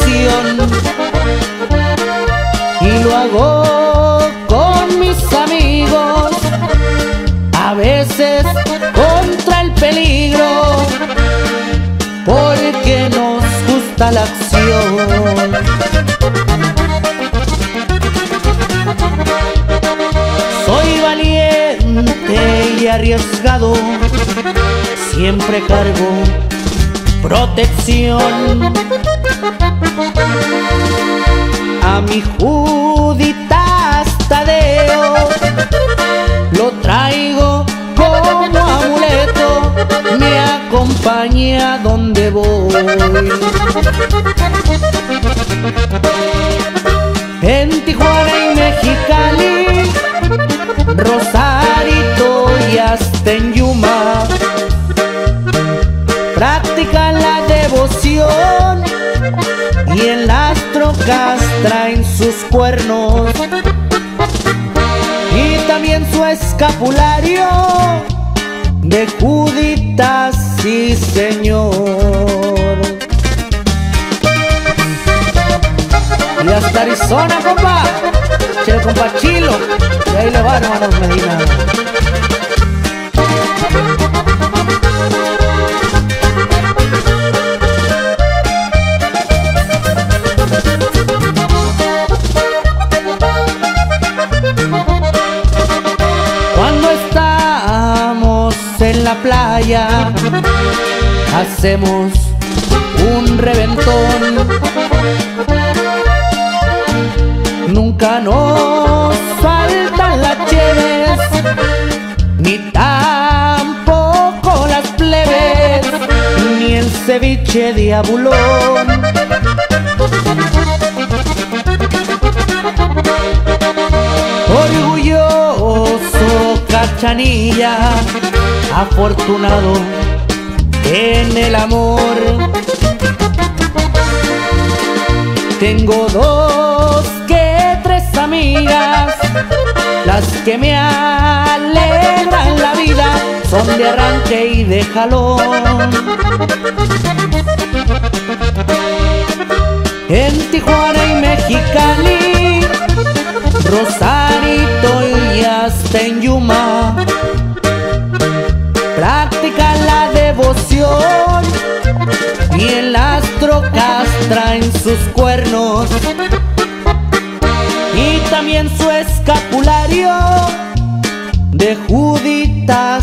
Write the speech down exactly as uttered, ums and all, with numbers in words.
protección, y lo hago con mis amigos, a veces contra el peligro, porque nos gusta la acción. Soy valiente y arriesgado, siempre cargo protección. A mi Juditas Tadeo lo traigo como amuleto, me acompaña donde voy. En Tijuana y Mexicali, Rosarito y hasta en Yuma, practican la devoción y en las trocas traen sus cuernos y también su escapulario de Juditas, sí señor. Y hasta Arizona, compa, chile compa Chilo, y ahí le van, hermanos Medina. Cuando estamos en la playa, hacemos un reventón. Nunca nos faltan las cheves, ni tampoco las plebes, ni el ceviche de abulón. Orgulloso Cachanilla, afortunado en el amor. Tengo dos que tres amigas, las que me alegran la vida, son de arranque y de jalón. En Tijuana y Mexicali, Rosarito y hasta en Yuma, practican la devoción y en las trocas traen sus cuernos y también su escapulario de Juditas.